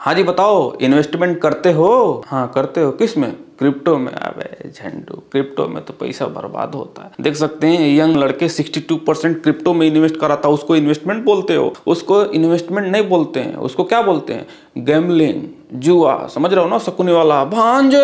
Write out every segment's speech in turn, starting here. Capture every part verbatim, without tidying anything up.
हाँ जी बताओ, इन्वेस्टमेंट करते हो? हाँ करते हो। किस में? क्रिप्टो में। अबे झंडू, क्रिप्टो में तो पैसा बर्बाद होता है। देख सकते हैं यंग लड़के बासठ परसेंट क्रिप्टो में इन्वेस्ट करा था। उसको इन्वेस्टमेंट बोलते हो? उसको इन्वेस्टमेंट नहीं बोलते हैं, उसको क्या बोलते हैं? गैम्बलिंग, जुआ। समझ रहे हो ना? शकुनी वाला भांजे,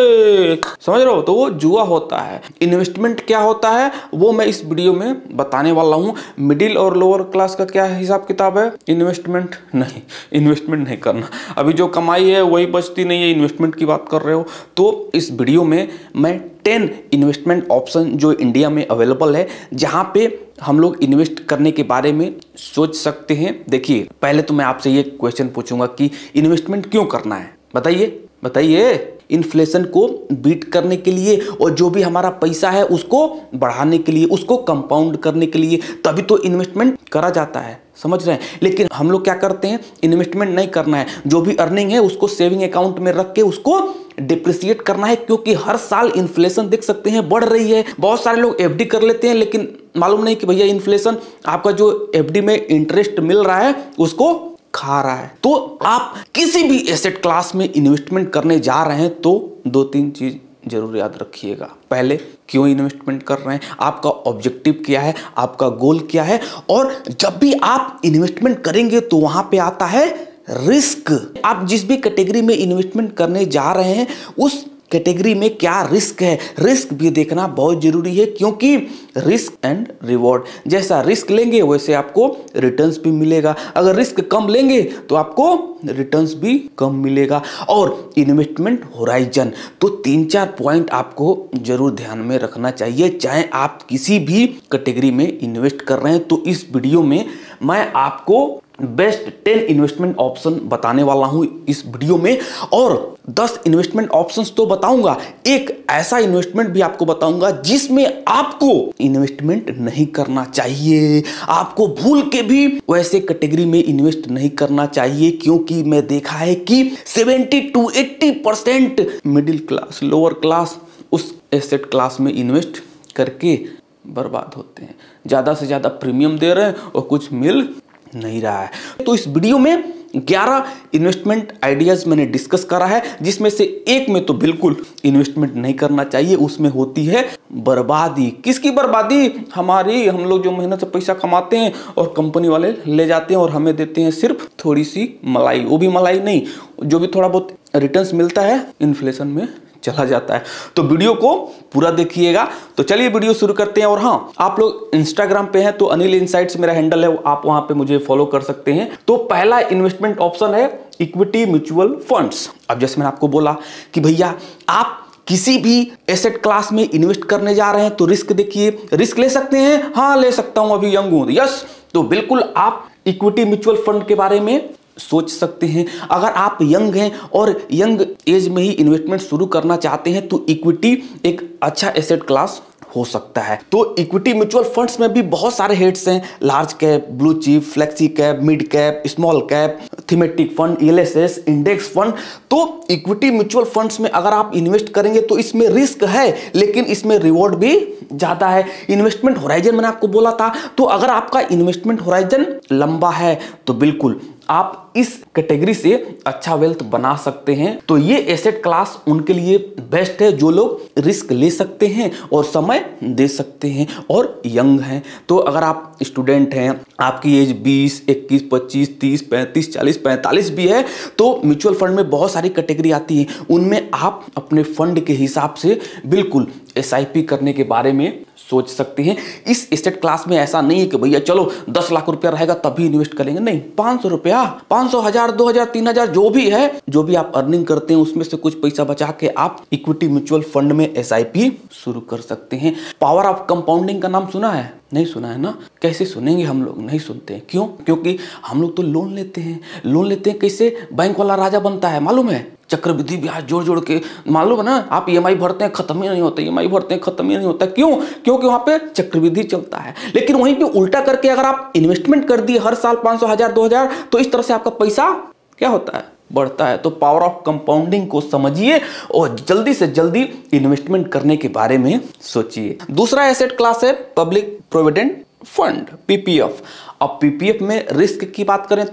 समझ रहे हो? तो वो जुआ होता है। इन्वेस्टमेंट क्या होता है वो मैं इस वीडियो में बताने वाला हूँ। मिडिल और लोअर क्लास का क्या हिसाब किताब है? इन्वेस्टमेंट नहीं, इन्वेस्टमेंट नहीं करना। अभी जो कमाई है वही बचती नहीं है, इन्वेस्टमेंट की बात कर रहे हो। तो इस वीडियो में मैं टेन इन्वेस्टमेंट ऑप्शन जो इंडिया में अवेलेबल है, जहां पे हम लोग इन्वेस्ट करने के बारे में सोच सकते हैं। देखिए, पहले तो मैं आपसे ये क्वेश्चन पूछूंगा कि इन्वेस्टमेंट क्यों करना है? बताइए बताइए। इन्फ्लेशन को बीट करने के लिए, और जो भी हमारा पैसा है उसको बढ़ाने के लिए, उसको कंपाउंड करने के लिए, तभी तो इन्वेस्टमेंट करा जाता है। समझ रहे हैं? लेकिन हम लोग क्या करते हैं? इन्वेस्टमेंट नहीं करना है। जो भी अर्निंग है उसको सेविंग अकाउंट में रख के उसको डिप्रिसिएट करना है, क्योंकि हर साल इन्फ्लेशन देख सकते हैं बढ़ रही है। बहुत सारे लोग एफडी कर लेते हैं, लेकिन मालूम नहीं कि भैया इन्फ्लेशन आपका जो एफडी में इंटरेस्ट मिल रहा है उसको खा रहा है। तो आप किसी भी एसेट क्लास में इन्वेस्टमेंट करने जा रहे हैं तो दो तीन चीज जरूर याद रखिएगा। पहले, क्यों इन्वेस्टमेंट कर रहे हैं, आपका ऑब्जेक्टिव क्या है, आपका गोल क्या है। और जब भी आप इन्वेस्टमेंट करेंगे तो वहां पे आता है रिस्क। आप जिस भी कैटेगरी में इन्वेस्टमेंट करने जा रहे हैं उस कैटेगरी में क्या रिस्क है, रिस्क भी देखना बहुत जरूरी है। क्योंकि रिस्क एंड रिवॉर्ड, जैसा रिस्क लेंगे वैसे आपको रिटर्न्स भी मिलेगा। अगर रिस्क कम लेंगे तो आपको रिटर्न्स भी कम मिलेगा। और इन्वेस्टमेंट होराइजन, तो तीन चार पॉइंट आपको जरूर ध्यान में रखना चाहिए, चाहे आप किसी भी कैटेगरी में इन्वेस्ट कर रहे हैं। तो इस वीडियो में मैं आपको बेस्ट टेन इन्वेस्टमेंट ऑप्शन बताने वाला हूं इस वीडियो में, और दस इन्वेस्टमेंट ऑप्शंस तो बताऊंगा, एक ऐसा इन्वेस्टमेंट भी आपको बताऊंगा जिसमें आपको इन्वेस्टमेंट नहीं करना चाहिए। आपको भूल के भी वैसे कैटेगरी में इन्वेस्ट नहीं करना चाहिए, क्योंकि मैं देखा है कि seventy to eighty percent middle class, lower class उस एसेट क्लास में इन्वेस्ट करके बर्बाद होते हैं। ज्यादा से ज्यादा प्रीमियम दे रहे हैं और कुछ मिल नहीं रहा है। तो इस वीडियो में ग्यारह इन्वेस्टमेंट आइडियाज मैंने डिस्कस करा है, जिसमें से एक में तो बिल्कुल इन्वेस्टमेंट नहीं करना चाहिए, उसमें होती है बर्बादी। किसकी बर्बादी? हमारी। हम लोग जो मेहनत से पैसा कमाते हैं और कंपनी वाले ले जाते हैं और हमें देते हैं सिर्फ थोड़ी सी मलाई। वो भी मलाई नहीं, जो भी थोड़ा बहुत रिटर्न्स मिलता है इन्फ्लेशन में चला जाता है। तो वीडियो को पूरा देखिएगा। तो चलिए वीडियो शुरू करते हैं। और हाँ, आप लोग इंस्टाग्राम पे हैं तो अनिल इनसाइट्स मेरा हैंडल है, आप वहां पे मुझे फॉलो कर सकते हैं। तो पहला इन्वेस्टमेंट ऑप्शन है इक्विटी म्यूचुअल फंड्स। अब जैसे मैंने आपको बोला कि भैया आप किसी भी एसेट क्लास में इन्वेस्ट करने जा रहे हैं तो रिस्क देखिए। रिस्क ले सकते हैं? हाँ ले सकता हूं, अभी यंग हूं। यस, तो बिल्कुल आप इक्विटी म्यूचुअल फंड के बारे में सोच सकते हैं। अगर आप यंग हैं और यंग एज में ही इन्वेस्टमेंट शुरू करना चाहते हैं तो इक्विटी एक अच्छा एसेट क्लास हो सकता है। तो इक्विटी म्यूचुअल फंड्स में भी बहुत सारे हेड्स हैं, large cap, blue chip, flexi cap, mid cap, small cap, thematic fund, ELSS, index fund. तो इक्विटी म्यूचुअल फंड्स में अगर आप इन्वेस्ट करेंगे तो इसमें रिस्क है, लेकिन इसमें रिवॉर्ड भी ज्यादा है। इन्वेस्टमेंट होराइजन मैंने आपको बोला था, तो अगर आपका इन्वेस्टमेंट होराइजन लंबा है तो बिल्कुल आप इस कैटेगरी से अच्छा वेल्थ बना सकते हैं। तो ये एसेट क्लास उनके लिए बेस्ट है जो लोग रिस्क ले सकते हैं और समय दे सकते हैं और यंग हैं। तो अगर आप स्टूडेंट हैं, आपकी एज बीस, इक्कीस, पच्चीस, तीस, पैंतीस, चालीस, पैंतालीस भी है, तो म्यूचुअल फंड में बहुत सारी कैटेगरी आती है, उनमें आप अपने फंड के हिसाब से बिल्कुल एस आई पी करने के बारे में सोच सकते हैं। इस एसेट क्लास में ऐसा नहीं है कि भैया चलो दस लाख रुपया रहेगा तभी इन्वेस्ट करेंगे। नहीं, पांच सौ रुपया, पांच सौ, हजार, दो हजार, तीन हजार, जो भी है, जो भी आप अर्निंग करते हैं उसमें से कुछ पैसा बचा के आप इक्विटी म्यूचुअल फंड में एस आई पी शुरू कर सकते हैं। पावर ऑफ कंपाउंडिंग का नाम सुना है? नहीं सुना है ना? कैसे सुनेंगे हम लोग? नहीं सुनते हैं। क्यों? क्योंकि हम लोग तो लोन लेते हैं। लोन लेते हैं कैसे? बैंक वाला राजा बनता है, मालूम है? चक्रवृद्धि ब्याज जोड़ जोड़ के, मालूम है ना? आप ई एम आई भरते हैं, खत्म ही नहीं होता। ई एम आई भरते हैं, खत्म ही नहीं होता। क्यों? क्योंकि वहां पे चक्रवृद्धि चलता है। लेकिन वहीं पे उल्टा करके अगर आप इन्वेस्टमेंट कर दिए हर साल पांच सौ, हजार, दो हजार, तो इस तरह से आपका पैसा क्या होता है? बढ़ता है। तो पावर ऑफ कंपाउंडिंग को समझिए और जल्दी से जल्दी इन्वेस्टमेंट करने के बारे में सोचिए। दूसरा एसेट क्लास है public provident fund, P P F. अब पी पी एफ में रिस्क की बात करें तो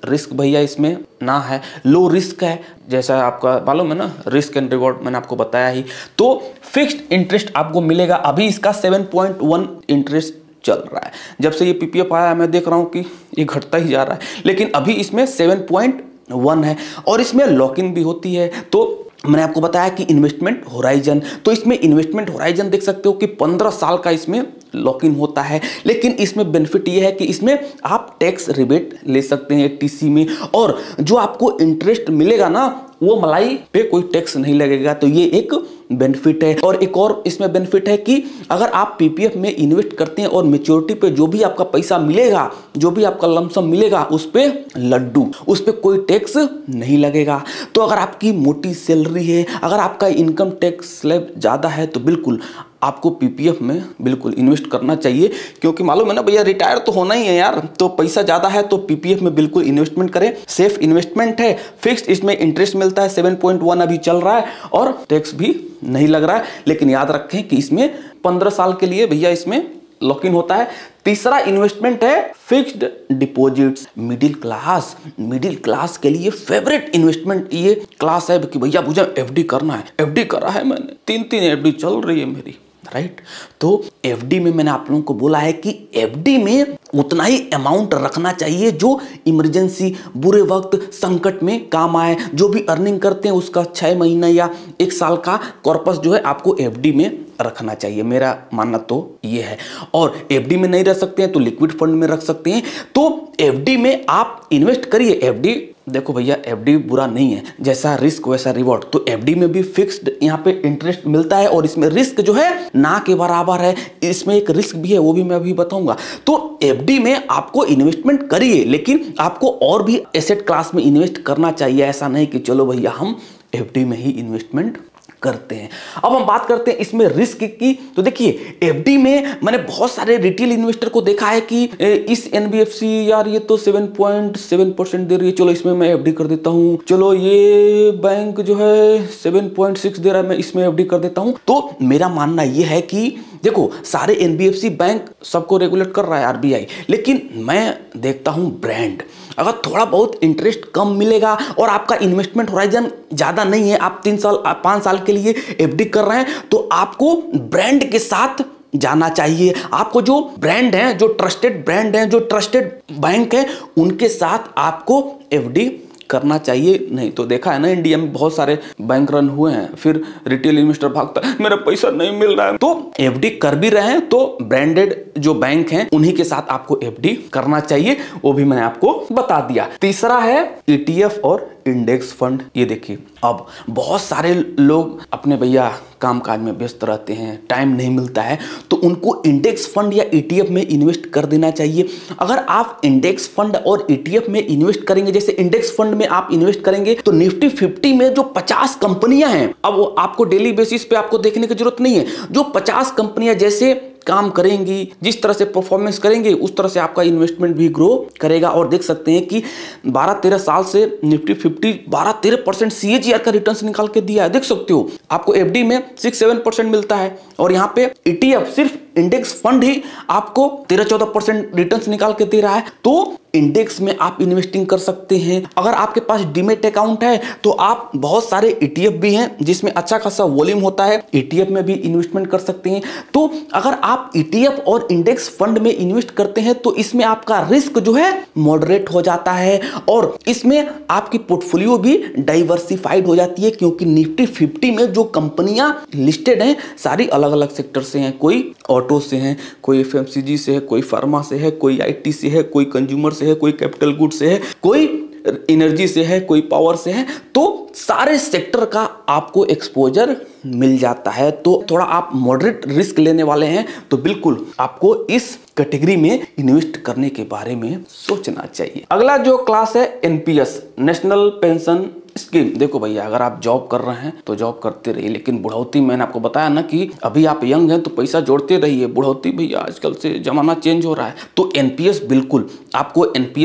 रिस्क भैया इसमें ना है, लो रिस्क है, जैसा आपका मालूम है ना, रिस्क एंड रिवॉर्ड मैंने आपको बताया ही। तो फिक्स्ड इंटरेस्ट आपको मिलेगा। अभी इसका सेवन पॉइंट वन इंटरेस्ट चल रहा है। जब से ये पीपीएफ आया मैं देख रहा हूँ कि ये घटता ही जा रहा है, लेकिन अभी इसमें सेवन पॉइंट वन है और इसमें लॉक इन भी होती है। तो मैंने आपको बताया कि इन्वेस्टमेंट होराइजन, तो इसमें इन्वेस्टमेंट होराइजन देख सकते हो कि पंद्रह साल का इसमें लॉक इन होता है। लेकिन इसमें बेनिफिट ये है कि इसमें आप टैक्स रिबेट ले सकते हैं टीसी में, और जो आपको इंटरेस्ट मिलेगा ना वो मलाई पे कोई टैक्स नहीं लगेगा। तो ये एक बेनिफिट है। और एक और इसमें बेनिफिट है कि अगर आप पीपीएफ में इन्वेस्ट करते हैं और मैच्योरिटी पे जो भी आपका पैसा मिलेगा, जो भी आपका लमसम मिलेगा, उस पे लड्डू, उस पे कोई टैक्स नहीं लगेगा। तो अगर आपकी मोटी सैलरी है, अगर आपका इनकम टैक्स स्लैब ज़्यादा है, तो बिल्कुल आपको पीपीएफ में बिल्कुल इन्वेस्ट करना चाहिए, क्योंकि मालूम है ना भैया रिटायर तो होना ही है यार। तो पैसा ज़्यादा है तो पीपीएफ में बिल्कुल इन्वेस्टमेंट करें। सेफ इन्वेस्टमेंट है, फिक्स्ड इसमें इंटरेस्ट मिलता है, सेवन पॉइंट वन अभी चल रहा है और टैक्स भी नहीं लग रहा है। लेकिन याद रखें कि इसमें पंद्रह साल के लिए भैया इसमें लॉक इन होता है। तीसरा इन्वेस्टमेंट है fixed deposits. Middle class middle class के लिए फेवरेट इन्वेस्टमेंट ये क्लास है कि भैया मुझे एफडी करना है। एफडी करा है मैंने, तीन तीन एफडी चल रही है मेरी, राइट। तो एफडी में मैंने आप लोगों को बोला है कि एफडी में उतना ही अमाउंट रखना चाहिए जो इमरजेंसी, बुरे वक्त, संकट में काम आए। जो भी अर्निंग करते हैं उसका छह महीना या एक साल का कॉर्पस जो है आपको एफडी में रखना चाहिए। मेरा मानना तो ये है। और एफडी में नहीं रख सकते हैं तो लिक्विड फंड में रख सकते हैं। तो एफडी में आप इन्वेस्ट करिए। एफडी देखो भैया एफडी बुरा नहीं है, जैसा रिस्क वैसा रिवॉर्ड। तो एफडी में भी फिक्स्ड यहाँ पे इंटरेस्ट मिलता है और इसमें रिस्क जो है ना के बराबर है। इसमें एक रिस्क भी है, वो भी मैं अभी बताऊंगा। तो एफडी में आपको इन्वेस्टमेंट करिए, लेकिन आपको और भी एसेट क्लास में इन्वेस्ट करना चाहिए। ऐसा नहीं कि चलो भैया हम एफडी में ही इन्वेस्टमेंट करते हैं। अब हम बात करते हैं इसमें रिस्क की। तो देखिए एफडी में मैंने बहुत सारे रिटेल इन्वेस्टर को देखा है कि इस एनबीएफसी यार ये तो सेवन पॉइंट सेवन परसेंट दे रही है, चलो इसमें मैं एफडी कर देता हूं। चलो ये बैंक जो है सेवन पॉइंट सिक्स दे रहा है, मैं इसमें एफडी कर देता हूं। तो मेरा मानना ये है कि देखो सारे एनबीएफसी बैंक सबको रेगुलेट कर रहा है आरबीआई, लेकिन मैं देखता हूं ब्रांड। अगर थोड़ा बहुत इंटरेस्ट कम मिलेगा और आपका इन्वेस्टमेंट होराइजन ज़्यादा नहीं है, आप तीन साल पाँच साल के लिए एफडी कर रहे हैं, तो आपको ब्रांड के साथ जाना चाहिए। आपको जो ब्रांड है, जो ट्रस्टेड ब्रांड है, जो ट्रस्टेड बैंक है, उनके साथ आपको एफडी करना चाहिए। नहीं तो देखा है ना इंडिया में बहुत सारे बैंक रन हुए हैं, फिर रिटेल इन्वेस्टर भागता है मेरा पैसा नहीं मिल रहा है। तो एफडी कर भी रहे हैं तो ब्रांडेड जो बैंक हैं उन्हीं के साथ आपको एफडी करना चाहिए, वो भी मैंने आपको बता दिया। तीसरा है ईटीएफ और इंडेक्स फंड। ये देखिए अब बहुत सारे लोग अपने भैया कामकाज में व्यस्त रहते हैं, टाइम नहीं मिलता है, तो उनको इंडेक्स फंड या ईटीएफ में इन्वेस्ट कर देना चाहिए। अगर आप इंडेक्स फंड और ईटीएफ में इन्वेस्ट करेंगे, जैसे इंडेक्स फंड में आप इन्वेस्ट करेंगे तो निफ्टी फिफ्टी में जो पचास कंपनियां हैं, अब वो आपको डेली बेसिस पे आपको देखने की जरूरत नहीं है, जो पचास कंपनियां जैसे काम करेंगी, जिस तरह से परफॉर्मेंस करेंगे, उस तरह से आपका इन्वेस्टमेंट भी ग्रो करेगा। और देख सकते हैं कि बारह तेरह साल से निफ्टी फिफ्टी बारह तेरह परसेंट सीएजीआर का रिटर्न्स निकाल के दिया है। देख सकते हो आपको एफडी में सिक्स सेवन परसेंट मिलता है और यहाँ पे ईटीएफ सिर्फ इंडेक्स फंड ही आपको तेरह चौदह परसेंट रिटर्न्स निकाल के दे रहा है। तो इंडेक्स में आप इन्वेस्टिंग कर सकते हैं। अगर आपके पास डीमेट अकाउंट है तो आप बहुत सारे ईटीएफ भी हैं जिसमें अच्छा खासा वॉल्यूम होता है, ईटीएफ में भी इन्वेस्टमेंट कर सकते हैं। तो अगर आप ईटीएफ और इंडेक्स फंड में इन्वेस्ट करते हैं तो इसमें आपका रिस्क जो है मॉडरेट हो जाता है और इसमें आपकी पोर्टफोलियो भी डाइवर्सिफाइड हो जाती है, क्योंकि निफ्टी फिफ्टी में जो कंपनियां लिस्टेड हैं सारी अलग अलग सेक्टर से हैं। कोई ऑटो से हैं, कोई एफएमसीजी से है, कोई फार्मा से है, कोई आईटी से है, कोई कंज्यूमर से है, कोई कैपिटल गुड से है, कोई एनर्जी से है, कोई पावर से है। तो सारे सेक्टर का आपको एक्सपोजर मिल जाता है। तो थोड़ा आप मॉडरेट रिस्क लेने वाले हैं तो बिल्कुल आपको इस कैटेगरी में इन्वेस्ट करने के बारे में सोचना चाहिए। अगला जो क्लास है एनपीएस, नेशनल पेंशन स्कीम। देखो भैया अगर आप जॉब कर रहे हैं तो जॉब करते रहिए, लेकिन बुढ़ौती, मैंने आपको बताया ना कि अभी आप यंग हैं तो पैसा जोड़ते रहिए। बुढ़ौती भैया आजकल से जमाना चेंज हो रहा है, तो एनपीएस बिल्कुल आपको एनपीएस में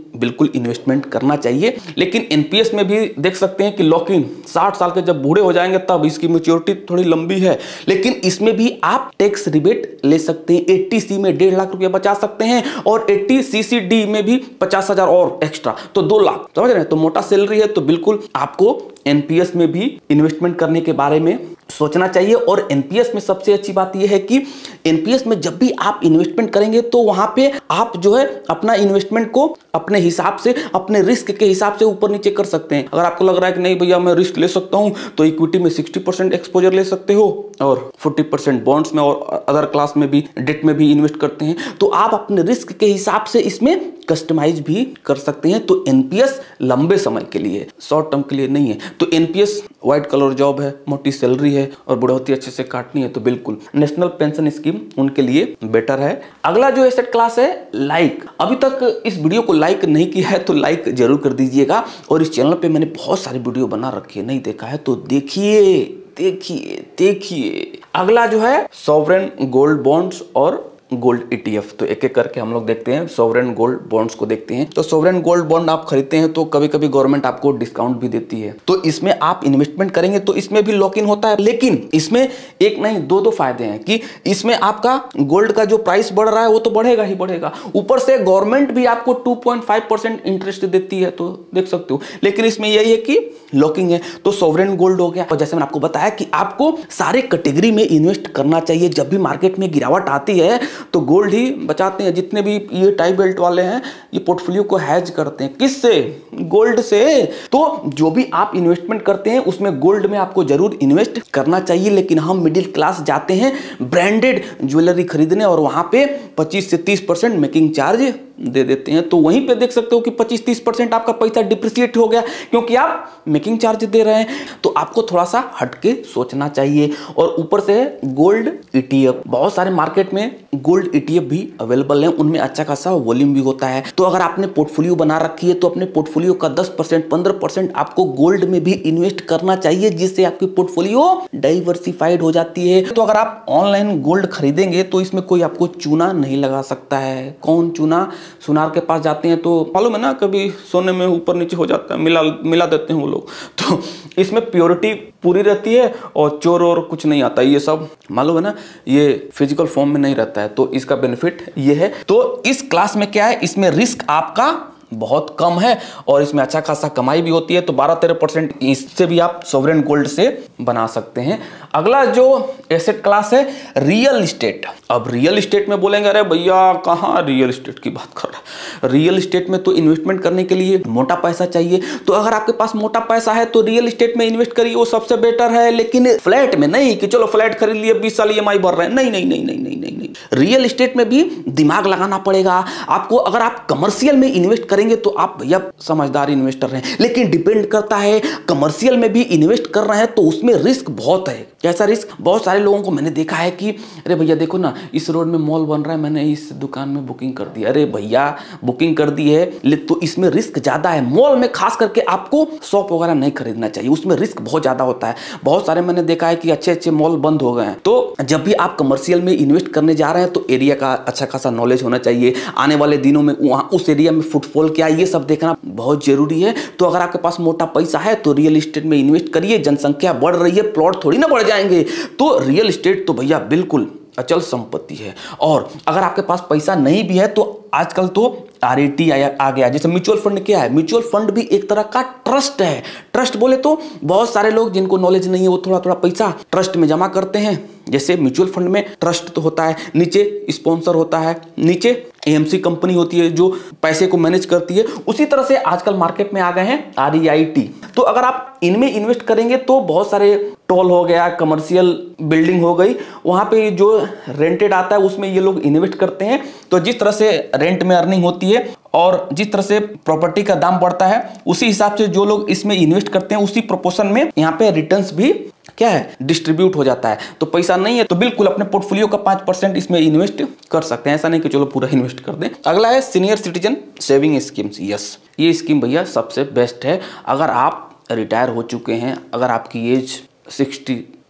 बिल्कुल इन्वेस्टमेंट करना चाहिए। लेकिन एनपीएस में भी देख सकते हैं कि लॉक इन साठ साल के जब बूढ़े हो जाएंगे तब, इसकी मैच्योरिटी थोड़ी लंबी है, लेकिन इसमें भी आप टैक्स रिबेट ले सकते हैं। अस्सी सी में डेढ़ लाख रुपया बचा सकते हैं और अस्सी सी सी डी में भी पचास हजार और एक्स्ट्रा, तो दो लाख, समझ रहे हैं। तो मोटा सैलरी है तो बिल्कुल आपको एनपीएस में भी इन्वेस्टमेंट करने के बारे में सोचना चाहिए। और एनपीएस में सबसे अच्छी बात यह है कि एनपीएस में जब भी आप इन्वेस्टमेंट करेंगे तो वहां पे आप जो है अपना इन्वेस्टमेंट को अपने हिसाब से, अपने रिस्क के हिसाब से ऊपर नीचे कर सकते हैं। अगर आपको लग रहा है कि नहीं भैया मैं रिस्क ले सकता हूं, तो इक्विटी में साठ परसेंट एक्सपोजर ले सकते हो और चालीस परसेंट बॉन्ड्स में और अदर क्लास में भी, डेट में भी इन्वेस्ट करते हैं, तो आप अपने रिस्क के हिसाब से इसमें कस्टमाइज भी कर सकते हैं। तो एनपीएस लंबे समय के लिए, शॉर्ट टर्म के लिए नहीं है। तो एनपीएस व्हाइट कलर जॉब है, मोटी सैलरी है और बुढ़ौती अच्छे से काटनी है, तो बिल्कुल नेशनल पेंशन स्कीम उनके लिए बेटर है। अगला जो एसेट क्लास है लाइक, अभी तक इस वीडियो को लाइक नहीं किया है तो लाइक जरूर कर दीजिएगा। और इस चैनल पे मैंने बहुत सारी वीडियो बना रखी है, नहीं देखा है तो देखिए देखिए देखिए। अगला जो है सॉवरेन गोल्ड बॉन्ड्स और गोल्ड ईटीएफ, तो एक एक करके हम लोग देखते हैं। सॉवरेन गोल्ड बॉन्ड्स को देखते हैं। तो सॉवरेन गोल्ड बॉन्ड आप खरीदते हैं तो कभी कभी गवर्नमेंट आपको डिस्काउंट भी देती है, तो इसमें आप इन्वेस्टमेंट करेंगे तो इसमें भी लॉक इन होता है। लेकिन इसमें एक नहीं दो दो फायदे हैं कि इसमें आपका गोल्ड का जो प्राइस बढ़ रहा है वो तो बढ़ेगा ही बढ़ेगा, ऊपर से गवर्नमेंट भी आपको two point five percent interest देती है, तो देख सकते हो। लेकिन इसमें यही है कि लॉकिंग है, तो सॉवरेन गोल्ड हो गया। और जैसे मैंने आपको बताया कि आपको सारे कैटेगरी में इन्वेस्ट करना चाहिए। जब भी मार्केट में गिरावट आती है तो गोल्ड ही बचाते हैं। जितने भी ये टाई बेल्ट वाले हैं ये पोर्टफोलियो को हैज करते हैं, किससे? गोल्ड से। तो जो भी आप इन्वेस्टमेंट करते हैं उसमें गोल्ड में आपको जरूर इन्वेस्ट करना चाहिए। लेकिन हम मिडिल क्लास जाते हैं ब्रांडेड ज्वेलरी खरीदने और वहां पे पच्चीस से तीस परसेंट मेकिंग चार्ज दे देते हैं, तो वहीं पे देख सकते हो कि पच्चीस तीस परसेंट आपका पैसा डिप्रिसिएट हो गया क्योंकि आप मेकिंग चार्ज दे रहे हैं। तो आपको थोड़ा सा हटके सोचना चाहिए। और ऊपर से गोल्ड ईटीएफ, बहुत सारे मार्केट में गोल्ड ईटीएफ भी अवेलेबल है, उनमें अच्छा खासा वॉल्यूम भी होता है। तो अगर आपने पोर्टफोलियो बना रखी है तो अपने पोर्टफोलियो का दस परसेंट पंद्रह परसेंट आपको गोल्ड में भी इन्वेस्ट करना चाहिए, जिससे आपकी पोर्टफोलियो डाइवर्सिफाइड हो जाती है। तो अगर आप ऑनलाइन गोल्ड खरीदेंगे तो इसमें कोई आपको चूना नहीं लगा सकता है। कौन चूना? सुनार के पास जाते हैं तो मालूम है ना, कभी सोने में ऊपर नीचे हो जाता है, मिला मिला देते हैं वो लोग। तो इसमें प्योरिटी पूरी रहती है और चोर और कुछ नहीं आता, ये सब मालूम है ना, ये फिजिकल फॉर्म में नहीं रहता है, तो इसका बेनिफिट ये है। तो इस क्लास में क्या है, इसमें रिस्क आपका बहुत कम है और इसमें अच्छा खासा कमाई भी होती है। तो बारह तेरह परसेंट इससे भी आप सॉवरेन गोल्ड से बना सकते हैं। अगला जो एसेट क्लास है रियल इस्टेट। अब रियल इस्टेट में बोलेंगे अरे भैया कहाँ रियल इस्टेट की बात कर रहे हैं। रियल इस्टेट में तो इन्वेस्टमेंट करने के लिए मोटा पैसा चाहिए। तो अगर आपके पास मोटा पैसा है तो रियल इस्टेट में इन्वेस्ट करिए, वो सबसे बेटर है। लेकिन फ्लैट में नहीं कि चलो फ्लैट खरीद लिए बीस साल ई एम आई भर रहे हैं, नहीं नहीं नहीं नहीं नहीं नहीं नहीं। रियल इस्टेट में भी दिमाग लगाना पड़ेगा आपको। अगर आप कमर्शियल में इन्वेस्ट करेंगे तो आप भैया समझदार इन्वेस्टर हैं, लेकिन डिपेंड करता है कमर्शियल में भी इन्वेस्ट कर रहे हैं तो उसमें रिस्क बहुत है। कैसा रिस्क? बहुत सारे लोगों को मैंने देखा है कि अरे भैया देखो ना इस रोड में मॉल बन रहा है, मैंने इस दुकान में बुकिंग कर दी। अरे भैया बुकिंग कर दी है तो इसमें रिस्क ज्यादा है। मॉल में खास करके आपको शॉप वगैरह नहीं खरीदना चाहिए, उसमें रिस्क बहुत ज्यादा होता है। बहुत सारे मैंने देखा है कि अच्छे अच्छे मॉल बंद हो गए हैं। तो जब भी आप कमर्शियल में इन्वेस्ट करने जा रहे हैं तो एरिया का अच्छा खासा नॉलेज होना चाहिए। आने वाले दिनों में वहां उस एरिया में फुटफॉल क्या, ये सब देखना बहुत जरूरी है। तो अगर आपके पास मोटा पैसा है तो रियल एस्टेट में इन्वेस्ट करिए। जनसंख्या बढ़ रही है, प्लॉट थोड़ी ना बढ़ जाएंगे। तो रियल एस्टेट तो भैया बिल्कुल अचल संपत्ति है। और अगर आपके पास पैसा नहीं भी है तो आजकल तो आर ए टी आ गया। जैसे म्यूचुअल फंड क्या है, म्यूचुअल फंड भी एक तरह का ट्रस्ट है। ट्रस्ट बोले तो बहुत सारे लोग जिनको नॉलेज नहीं है वो थोड़ा थोड़ा पैसा ट्रस्ट में जमा करते हैं। जैसे म्यूचुअल फंड में ट्रस्ट तो होता है, नीचे स्पॉन्सर होता है, नीचे ए एम सी कंपनी होती है जो पैसे को मैनेज करती है। उसी तरह से आजकल मार्केट में आ गए हैं आर ई आई टी। तो अगर आप इनमें इन्वेस्ट करेंगे तो बहुत सारे टोल हो गया, कमर्शियल बिल्डिंग हो गई, वहां पे जो रेंटेड आता है उसमें ये लोग इन्वेस्ट करते हैं। तो जिस तरह से रेंट में अर्निंग होती है और जिस तरह से प्रॉपर्टी का दाम बढ़ता है उसी हिसाब से जो लोग इसमें इन्वेस्ट करते हैं उसी प्रोपोर्शन में यहाँ पे रिटर्न्स भी क्या है डिस्ट्रीब्यूट हो जाता है। तो पैसा नहीं है तो बिल्कुल अपने पोर्टफोलियो का पांच परसेंट इसमें इन्वेस्ट कर सकते हैं, ऐसा नहीं कि चलो पूरा इन्वेस्ट कर दें। अगला है senior citizen saving schemes. Yes, ये स्कीम भैया सबसे बेस्ट है। अगर आप रिटायर हो चुके हैं, अगर आपकी एज सिक्सटी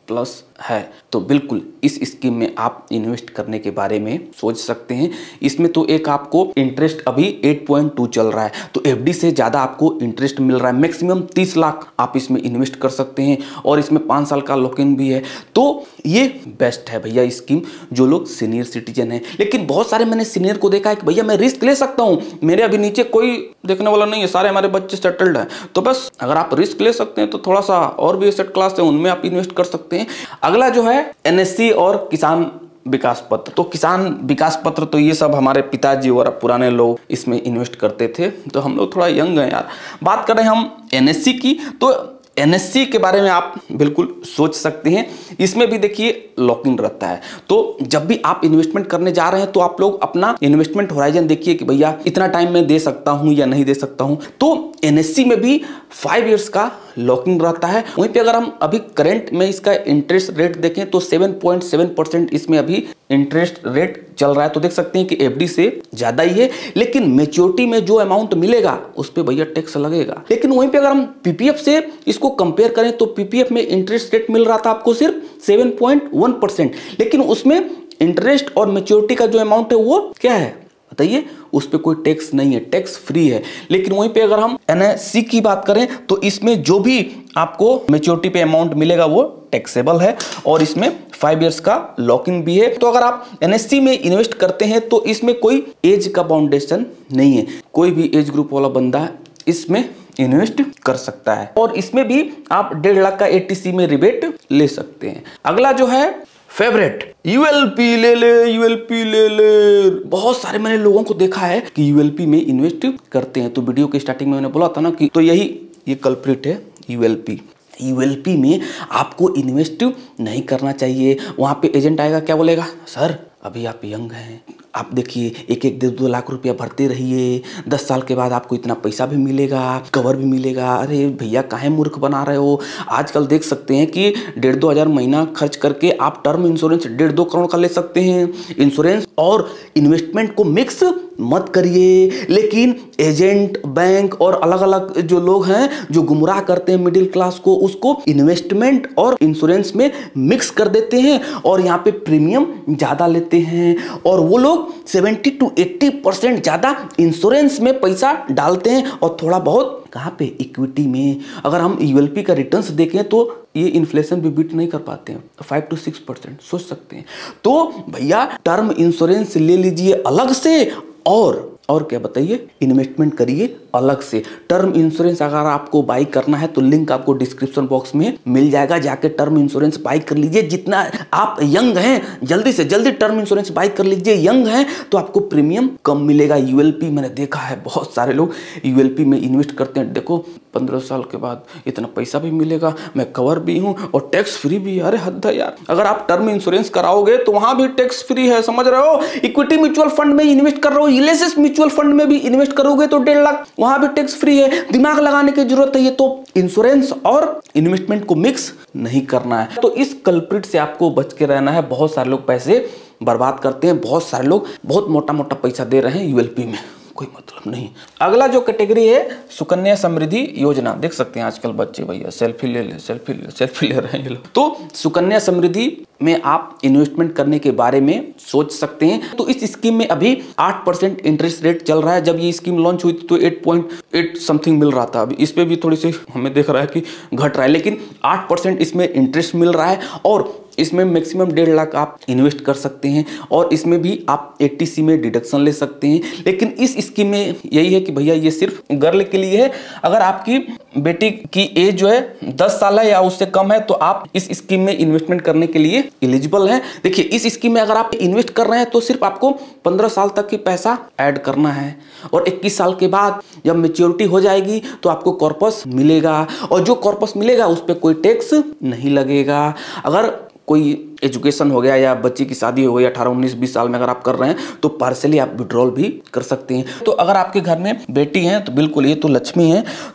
प्लस है। तो बिल्कुल इस स्कीम में आप इन्वेस्ट करने के बारे में सोच सकते हैं। इसमें तो एक आपको इंटरेस्ट अभी आठ पॉइंट दो चल रहा है, तो एफडी से ज़्यादा आपको इंटरेस्ट मिल रहा है। मैक्सिमम तीस लाख आप इसमें इन्वेस्ट कर सकते हैं और इसमें पाँच साल का लॉक इन भी है। तो ये बेस्ट है भैया स्कीम जो लोग सीनियर सिटीजन है। लेकिन बहुत सारे मैंने सीनियर को देखा है कि भैया मैं रिस्क ले सकता हूँ, मेरे अभी नीचे कोई देखने वाला नहीं है, सारे हमारे बच्चे सेटल्ड हैं। तो बस अगर आप रिस्क ले सकते हैं तो थोड़ा सा और भी एसेट क्लास है उनमें आप इन्वेस्ट कर सकते हैं। अगला जो है एनएससी और किसान विकास पत्र। तो किसान विकास पत्र तो ये सब हमारे पिताजी और पुराने लोग इसमें इन्वेस्ट करते थे, तो हम लोग थोड़ा यंग हैं यार। बात कर रहे हैं हम एनएससी की, तो एनएससी के बारे में आप बिल्कुल सोच सकते हैं। इसमें भी देखिए लॉक इन रहता है, तो जब भी आप इन्वेस्टमेंट करने जा रहे हैं तो आप लोग अपना इन्वेस्टमेंट होराइजन देखिए कि भैया इतना टाइम में दे सकता हूं या नहीं दे सकता हूं। तो एनएससी में भी फाइव इयर्स का लॉकिंग रहता है। वहीं पे अगर हम अभी करंट में इसका इंटरेस्ट रेट देखें तो सात पॉइंट सात परसेंट इसमें अभी इंटरेस्ट रेट चल रहा है। तो देख सकते हैं कि एफडी से ज्यादा ही है, लेकिन मैच्योरिटी में जो अमाउंट मिलेगा उस पे भैया टैक्स लगेगा। लेकिन वहीं पे अगर हम पीपीएफ से इसको कंपेयर करें तो पीपीएफ में इंटरेस्ट रेट मिल रहा था आपको सिर्फ सात पॉइंट एक परसेंट, लेकिन उसमें इंटरेस्ट और मैच्योरिटी का जो अमाउंट है वो क्या है बताइए, उस पर कोई टैक्स नहीं है, टैक्स फ्री है। लेकिन वहीं पे अगर हम एनएससी की बात करें तो इसमें जो भी आपको मैच्योरिटी पे अमाउंट मिलेगा वो टैक्सेबल है और इसमें फाइव इयर्स का लॉकिंग भी है। तो अगर आप एनएससी में इन्वेस्ट करते हैं तो इसमें कोई एज का बाउंडेशन नहीं है, कोई भी एज ग्रुप वाला बंदा इसमें इन्वेस्ट कर सकता है और इसमें भी आप डेढ़ लाख का एटीसी में रिबेट ले सकते हैं। अगला जो है फेवरेट यूएलपी ले ले, यूएलपी ले ले। बहुत सारे मैंने लोगों को देखा है कि यूएलपी में इन्वेस्ट करते हैं। तो वीडियो के स्टार्टिंग में मैंने बोला था ना कि तो यही ये कल्प्रिट है यूएलपी। यूएलपी में आपको इन्वेस्ट नहीं करना चाहिए। वहां पे एजेंट आएगा, क्या बोलेगा, सर अभी आप यंग हैं, आप देखिए एक एक दो दो लाख रुपया भरते रहिए, दस साल के बाद आपको इतना पैसा भी मिलेगा, कवर भी मिलेगा। अरे भैया काहे मूर्ख बना रहे हो। आजकल देख सकते हैं कि डेढ़ दो हजार महीना खर्च करके आप टर्म इंश्योरेंस डेढ़ दो करोड़ का ले सकते हैं। इंश्योरेंस और इन्वेस्टमेंट को मिक्स मत करिए। लेकिन एजेंट, बैंक और अलग अलग जो लोग हैं जो गुमराह करते हैं मिडिल क्लास को, उसको इन्वेस्टमेंट और इंश्योरेंस में मिक्स कर देते हैं और यहाँ पे प्रीमियम ज्यादा लेते हैं और वो लोग सत्तर टू अस्सी परसेंट ज्यादा इंश्योरेंस में पैसा डालते हैं और थोड़ा बहुत कहाँ पे, इक्विटी में। अगर हम यूएलपी का रिटर्न्स देखें तो ये इन्फ्लेशन भी बीट नहीं कर पाते हैं, फाइव टू सिक्स परसेंट सोच सकते हैं। तो भैया टर्म इंश्योरेंस ले लीजिए अलग से और और क्या बताइए, इन्वेस्टमेंट करिए अलग से। टर्म इंश्योरेंस अगर आपको बाई करना है तो लिंक आपको डिस्क्रिप्शन बॉक्स में मिल जाएगा, जाके टर्म इंश्योरेंस बाई कर लीजिए। जितना आप यंग हैं जल्दी से जल्दी टर्म इंश्योरेंस बाई कर लीजिए। यंग हैं तो आपको प्रीमियम कम मिलेगा। यूएलपी मैंने देखा है बहुत सारे लोग यूएलपी में इन्वेस्ट करते हैं। देखो पंद्रह साल के बाद इतना पैसा भी मिलेगा, मैं कवर भी हूँ और टैक्स फ्री भी है। अरे हद है यार, अगर आप टर्म इंश्योरेंस कराओगे तो वहां भी टैक्स फ्री है, समझ रहे हो। इक्विटी म्यूचुअल फंड में इन्वेस्ट कर रहे हो, इलेसिस म्यूचुअल फंड में भी इन्वेस्ट करोगे तो डेढ़ लाख, वहां भी टैक्स फ्री है। दिमाग लगाने की जरूरत है। ये तो इंश्योरेंस और इन्वेस्टमेंट को मिक्स नहीं करना है। तो इस कल्प्रिट से आपको बच के रहना है। बहुत सारे लोग पैसे बर्बाद करते हैं, बहुत सारे लोग बहुत मोटा मोटा पैसा दे रहे हैं यूएलपी में, कोई मतलब नहीं। अगला जो कैटेगरी है सुकन्या समृद्धि योजना। देख सकते हैं आजकल बच्चे भैया सेल्फी ले ले सेल्फी ले सेल्फी ले रहे हैं। तो सुकन्या समृद्धि में आप इन्वेस्टमेंट करने के बारे में सोच सकते हैं। तो इस स्कीम में अभी आठ परसेंट इंटरेस्ट रेट चल रहा है। जब ये स्कीम लॉन्च हुई थी तो आठ पॉइंट आठ समथिंग मिल रहा था। अभी इस पे भी थोड़ी सी हमें देख रहा है कि घट रहा है, लेकिन आठ परसेंट इसमें इंटरेस्ट मिल रहा है और इसमें मैक्सिमम डेढ़ लाख आप इन्वेस्ट कर सकते हैं और इसमें भी आप एटीसी में डिडक्शन ले सकते हैं। लेकिन इस स्कीम में यही है कि भैया ये सिर्फ गर्ल के लिए है। अगर आपकी बेटी की एज जो है दस साल है या उससे कम है तो आप इस स्कीम में इन्वेस्टमेंट करने के लिए एलिजिबल है। देखिए इस स्कीम में अगर आप इन्वेस्ट कर रहे हैं तो सिर्फ आपको पंद्रह साल तक की पैसा ऐड करना है और इक्कीस साल के बाद जब मैच्योरिटी हो जाएगी तो आपको कॉर्पस मिलेगा और जो कॉर्पस मिलेगा उस पर कोई टैक्स नहीं लगेगा। अगर कोई एजुकेशन हो गया या बच्चे की शादी हो गई अठारह उन्नीस बीस साल में अगर आप कर रहे हैं तो पार्सली आप विड्रॉल भी कर सकते हैं। तो अगर आपके घर में बेटी है तो बिल्कुल ये तो लक्ष्मी है, तो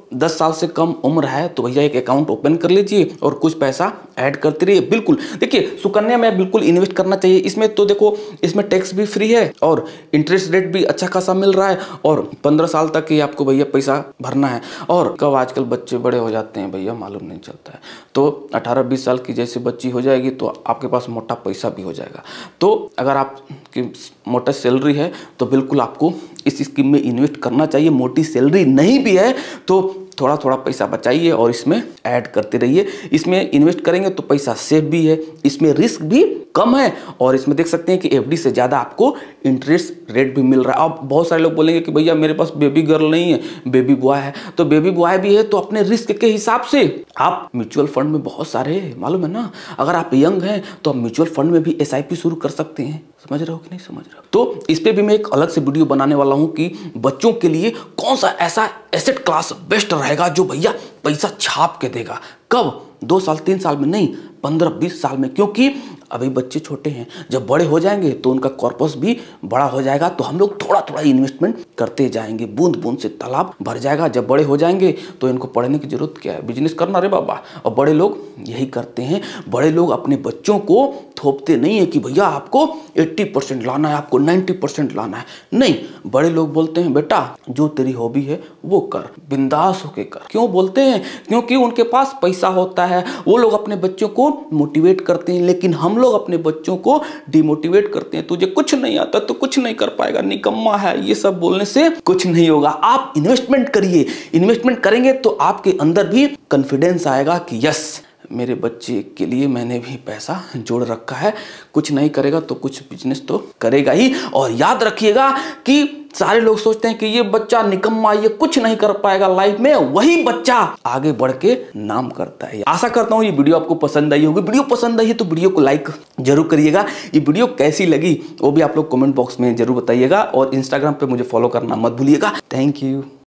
दस साल से कम उम्र है तो भैया एक अकाउंट ओपन कर लीजिए और कुछ पैसा ऐड करते रहिए। बिल्कुल देखिए, सुकन्या में बिल्कुल इन्वेस्ट करना चाहिए। इसमें तो देखो, इसमें टैक्स भी फ्री है और इंटरेस्ट रेट भी अच्छा खासा मिल रहा है और पंद्रह साल तक ही आपको भैया पैसा भरना है। और कब आजकल बच्चे बड़े हो जाते हैं भैया मालूम नहीं चलता है। तो अठारह बीस साल की जैसे बच्ची हो जाएगी तो आपके पास मोटा पैसा भी हो जाएगा। तो अगर आपकी मोटा सैलरी है तो बिल्कुल आपको इस स्कीम में इन्वेस्ट करना चाहिए। मोटी सैलरी नहीं भी है तो थोड़ा थोड़ा पैसा बचाइए और इसमें ऐड करते रहिए। इसमें इन्वेस्ट करेंगे तो पैसा सेफ भी है, इसमें रिस्क भी कम है और इसमें देख सकते हैं कि एफडी से ज़्यादा आपको इंटरेस्ट रेट भी मिल रहा है। अब बहुत सारे लोग बोलेंगे कि भैया मेरे पास बेबी गर्ल नहीं है, बेबी बॉय है। तो बेबी बॉय भी है तो अपने रिस्क के हिसाब से आप म्यूचुअल फंड में बहुत सारे मालूम है ना, अगर आप यंग हैं तो आप म्यूचुअल फंड में भी एस आई पी शुरू कर सकते हैं। समझ रहे हो कि नहीं समझ रहे हो? तो इस पे भी मैं एक अलग से वीडियो बनाने वाला हूँ कि बच्चों के लिए कौन सा ऐसा एसेट क्लास बेस्ट रहेगा जो भैया पैसा छाप के देगा। कब? दो साल तीन साल में नहीं, पंद्रह बीस साल में। क्योंकि अभी बच्चे छोटे हैं, जब बड़े हो जाएंगे तो उनका कॉर्पस भी बड़ा हो जाएगा तो हम लोग थोड़ा थोड़ा इन्वेस्टमेंट करते जाएंगे, बूंद बूंद से तालाब भर जाएगा। जब बड़े हो जाएंगे तो इनको पढ़ने की जरूरत क्या है, बिजनेस करना रे बाबा। और बड़े लोग यही करते हैं। बड़े लोग अपने बच्चों को थोपते नहीं है कि भैया आपको अस्सी परसेंट लाना है, आपको नब्बे परसेंट लाना है। नहीं, बड़े लोग बोलते हैं बेटा जो तेरी हॉबी है वो कर, बिंदास होके कर। क्यों बोलते हैं? क्योंकि उनके पास पैसा होता है, वो लोग अपने बच्चों को मोटिवेट करते हैं। लेकिन हम लोग अपने बच्चों को डिमोटिवेट करते हैं, तुझे कुछ नहीं आता तो कुछ नहीं कर पाएगा, निकम्मा है, ये सब बोलने से कुछ नहीं होगा। आप इन्वेस्टमेंट करिए, इन्वेस्टमेंट करेंगे तो आपके अंदर भी कॉन्फिडेंस आएगा कि यस मेरे बच्चे के लिए मैंने भी पैसा जोड़ रखा है। कुछ नहीं करेगा तो कुछ बिजनेस तो करेगा ही। और याद रखिएगा कि सारे लोग सोचते हैं कि ये बच्चा निकम्मा, ये कुछ नहीं कर पाएगा लाइफ में, वही बच्चा आगे बढ़ के नाम करता है। आशा करता हूँ ये वीडियो आपको पसंद आई होगी। वीडियो पसंद आई है तो वीडियो को लाइक जरूर करिएगा। ये वीडियो कैसी लगी वो भी आप लोग कमेंट बॉक्स में जरूर बताइएगा और इंस्टाग्राम पे मुझे फॉलो करना मत भूलिएगा। Thank you.